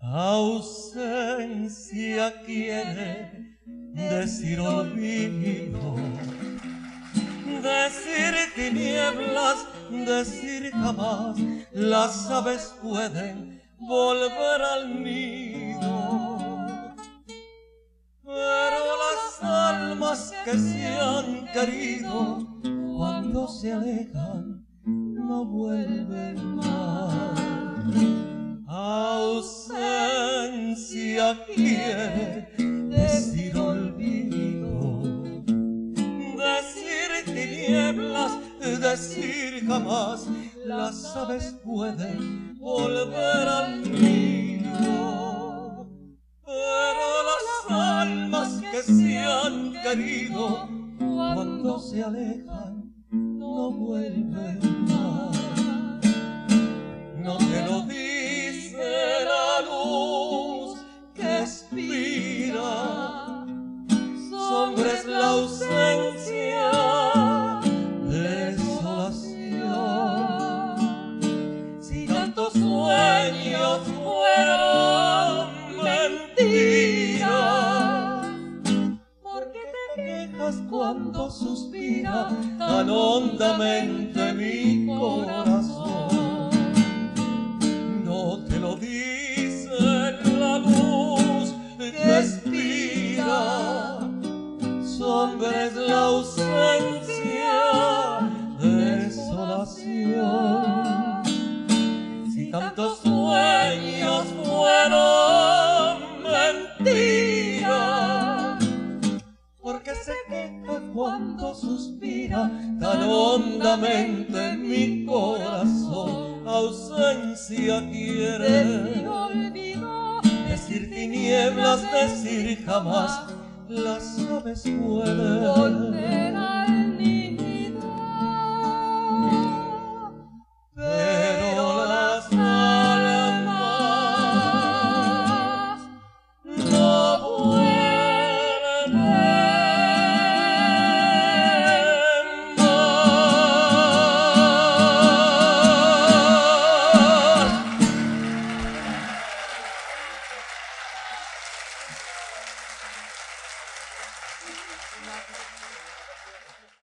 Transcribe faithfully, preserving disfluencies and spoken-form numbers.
Ausencia quiere decir olvido, decir tinieblas, decir jamás. Las aves pueden volver al nido, pero las almas que se han querido, cuando se alejan, no vuelven más. Ausencia quiere decir olvido, decir tinieblas, decir jamás. Las aves pueden volver al nido, pero las almas que se han querido, cuando se alejan, no vuelven más. No te lo dice la luz que expira, sombra es la ausencia, desolación. Si tantos sueños fueron mentiras, ¿por qué te quejas cuando suspira tan hondamente mi corazón? No te lo dice la luz que expira, sombra es la ausencia, desolación. Si tantos sueños fueron mentiras, ¿por qué se queja cuando suspira tan hondamente mi corazón? Ausencia quiere decir olvido, decir tinieblas, decir jamás. Las aves pueden